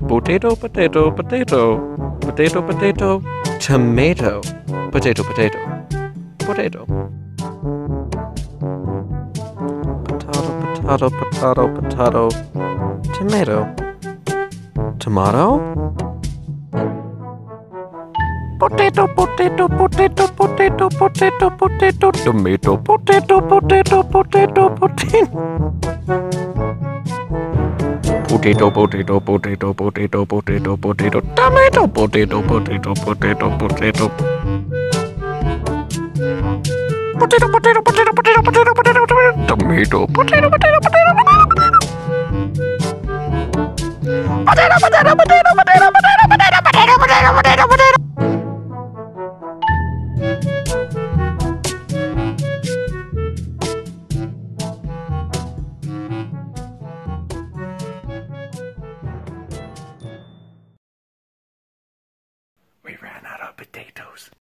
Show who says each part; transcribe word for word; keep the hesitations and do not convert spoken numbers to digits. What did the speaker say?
Speaker 1: Potato, potato, potato. Potato, potato. Tomato. Potato, potato. Potato. Potato, potato, potato, potato. Tomato. Tomato? Potato, potato, potato, potato, potato, potato, tomato, potato, potato, potato, potato. Potato, potato, potato, potato, potato, potato, tomato, potato, potato, potato, potato. Potato, potato, potato, potato, potato, potato, tomato, potato, potato, potato, potato, potato. Potato, potato, potato, potato, potato, potato, potato, potato, potato, potato. We ran out of potatoes.